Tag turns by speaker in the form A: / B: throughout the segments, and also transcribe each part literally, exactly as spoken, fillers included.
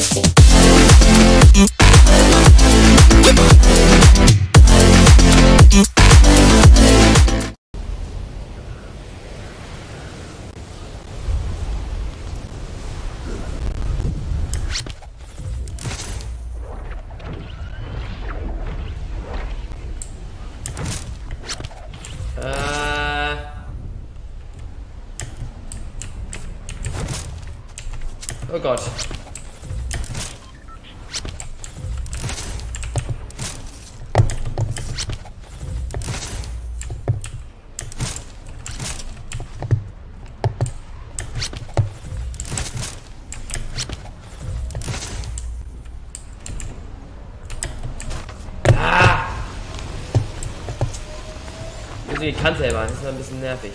A: Oh Gott. Ah! Also die Kante immer, das ist ein bisschen nervig.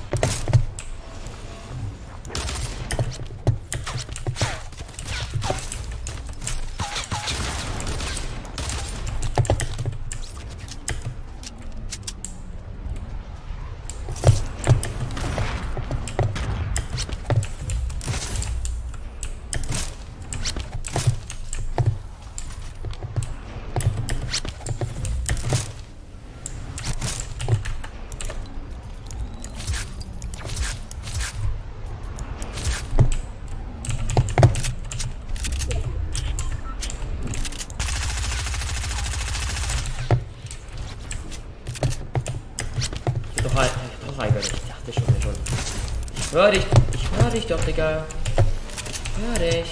A: Doch, eigentlich. Ich dachte schon, schon. Ich hör dich. Ich hör dich doch, Digga. Ich hör dich.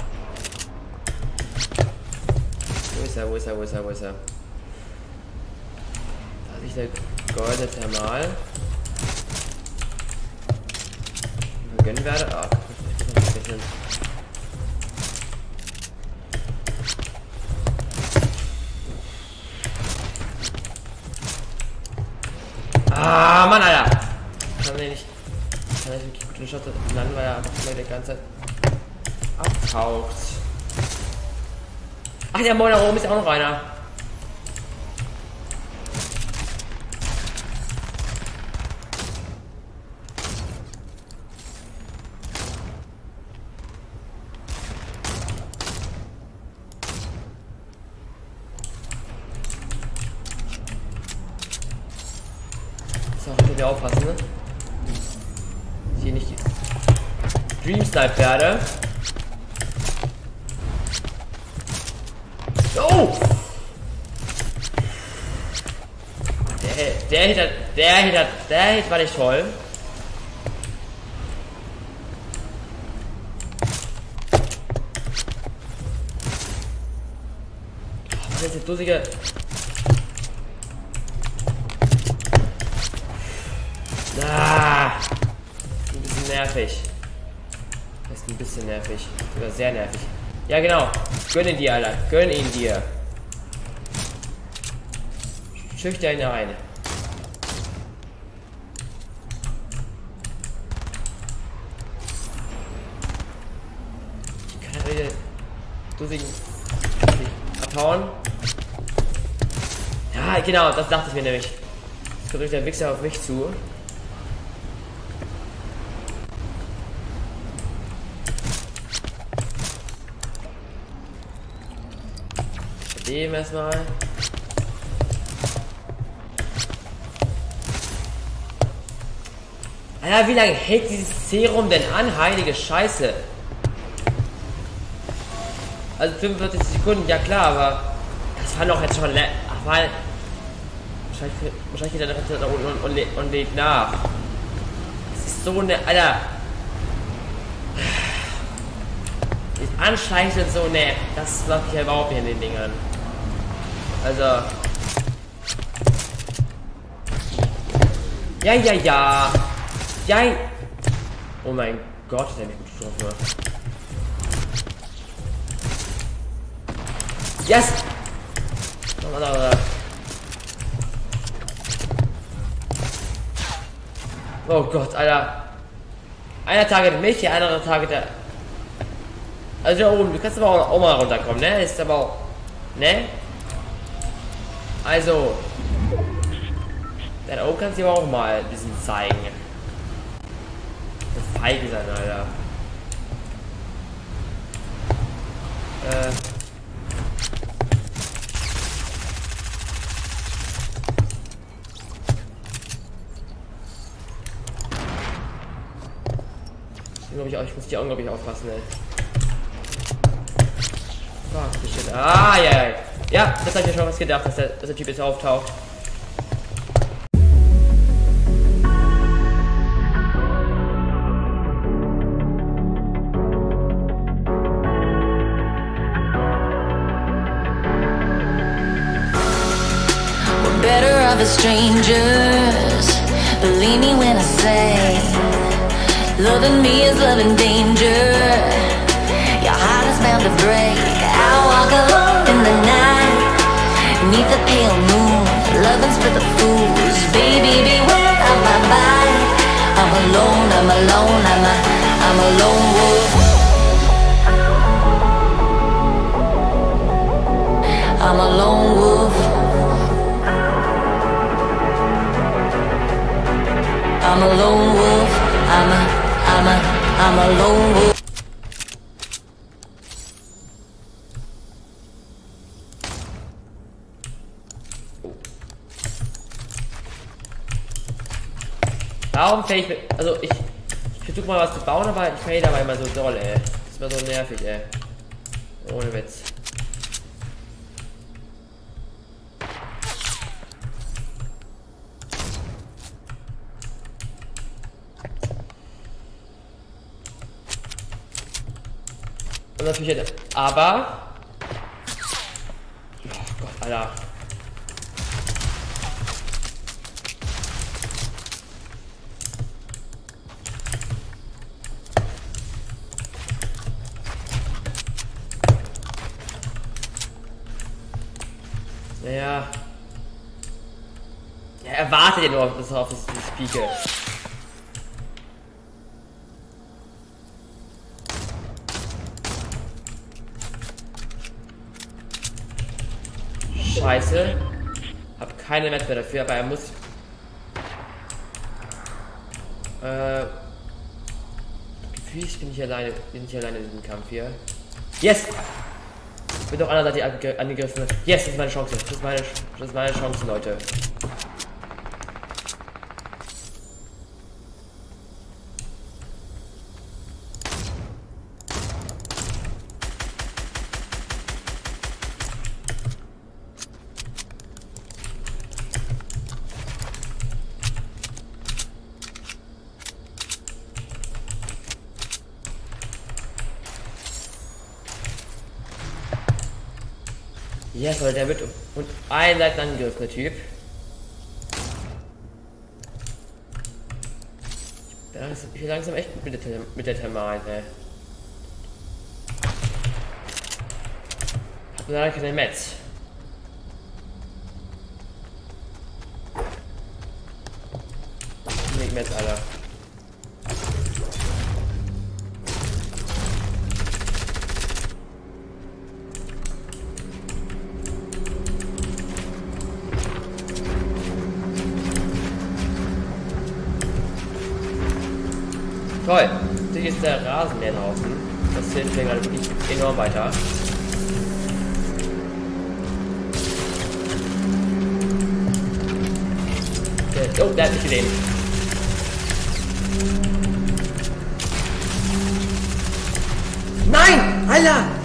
A: Wo ist er? Wo ist er? Wo ist er? Wo ist er? Da ist der goldene Thermal. Gönnen werde. Ah, ich muss noch ein bisschen. Ah, Mann, Alter! Kann er nicht. Kann er nicht wirklich gute Schotte landen, weil er einfach immer die ganze Zeit abtaucht. Ach ja, moin, da oben ist ja auch noch einer. So, ich will aufpassen, ne? Ich hier nicht Dream Snipe werde. Oh! Der, der Hit hat, der Hit hat, der Hit war nicht toll. Was ist jetzt dussige? Ah, ein bisschen nervig. Das ist ein bisschen nervig. Sogar sehr nervig. Ja, genau. Gönn ihn dir, Alter. Gönn ihn dir. Schüchter ihn rein. Ich kann wieder dussigen abhauen. Ja, genau. Das dachte ich mir nämlich. Jetzt kommt der Wichser auf mich zu. Dem erstmal. Alter, wie lange hält dieses Serum denn an? Heilige Scheiße. Also fünfundvierzig Sekunden, ja klar, aber das war doch jetzt schon. Ach, weil. Wahrscheinlich, wahrscheinlich geht er direkt da unten und, und, und, und lädt nach. Das ist so eine. Alter. Das Anschleichen und so, ne, das macht mich ja überhaupt nicht in den Dingern. Also. Ja, ja, ja. Ja. Oh mein Gott, der hat mich gut getroffen. Yes! Oh Gott, Alter. Einer targetet mich, der andere targetet. Also da oben, du kannst aber auch, auch mal runterkommen, ne? Ist aber auch. Ne? Also. Da oben kannst du aber auch mal ein bisschen zeigen. Das feige sein, Alter. Äh. Ich, ich muss hier unglaublich aufpassen, ey. Fuck, die Shit. Ah, ja, ja. Ja, das habe ich mir schon was gedacht, dass der, dass der Typ jetzt auftaucht.
B: We're better off as strangers. Believe me when I say, loving me is loving danger. Your heart is bound to break. I walk alone in the night, neath the pale moon. Loving's for the fools. Baby, beware of my bite. I'm alone, I'm alone, I'm a, I'm a lone wolf. I'm a lone wolf. I'm a lone wolf. I'm a, I'm a, I'm a lone wolf.
A: Warum fäll ich mit. Also ich. Ich versuche mal was zu bauen, aber ich fail dabei immer so doll, ey. Das war so nervig, ey. Ohne Witz. Und natürlich. Aber. Oh Gott, Alter. Naja. Ja, er wartet ja nur auf das, auf das, das Spiegel. Scheiße. Hab keine Map mehr dafür, aber er muss. Äh. Gefühlt bin ich alleine. Bin ich alleine in diesem Kampf hier. Yes! Wird doch einer Seite angegriffen. Yes, das ist meine Chance. Das ist meine, das ist meine Chance, Leute. Yes, weil der wird und ein Seiten angegriffen, der Typ. Ich bin langsam, ich bin langsam echt gut mit der, mit der Thermal, ey. Hab leider keine Metz. Nicht Metz, Alter. Toll, natürlich ist der Rasenmäher draußen. Das hilft mir gerade wirklich enorm weiter. Okay. Oh, der hat mich gesehen. Nein! Alter!